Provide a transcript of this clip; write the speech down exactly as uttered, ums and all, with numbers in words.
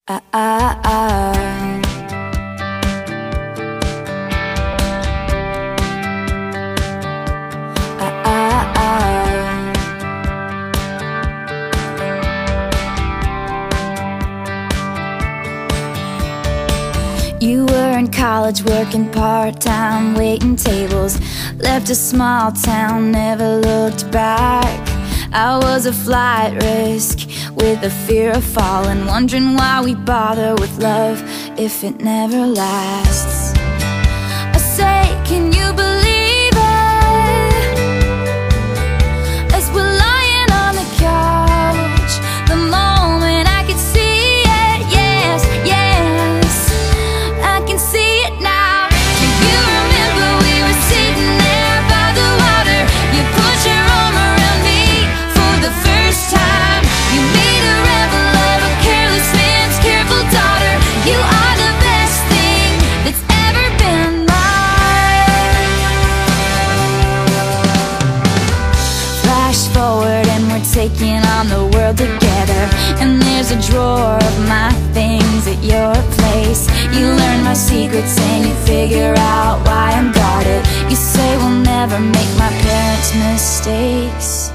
Ah, ah, ah. Ah, ah, ah. You were in college working part-time, waiting tables. Left a small town, never looked back. I was a flight risk with a fear of falling, wondering why we bother with love if it never lasts. I say, can you believe it? As we're lying on the couch, the moment I could see it, yes, yes, I can see it now. Do you remember we were sitting there by the water? You put your arm around me for the first time. You made a rebel of a careless man's careful daughter. You are the best thing that's ever been mine. Flash forward and we're taking on the world together, and there's a drawer of my things at your place. You learn my secrets and you figure out why I'm guarded. You say we'll never make my parents' mistakes.